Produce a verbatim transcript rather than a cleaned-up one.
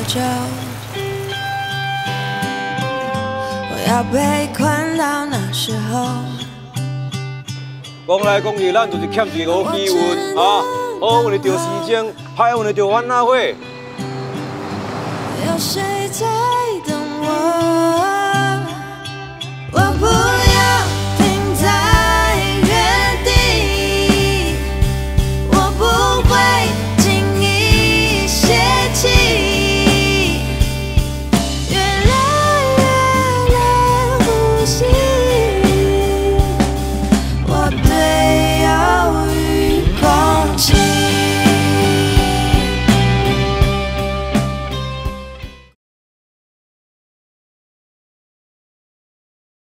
久，我要被困到那时候。 讲来讲去，咱就是欠一个好机运啊！好运的着时钟，歹运的着烦恼会。 有谁在等我？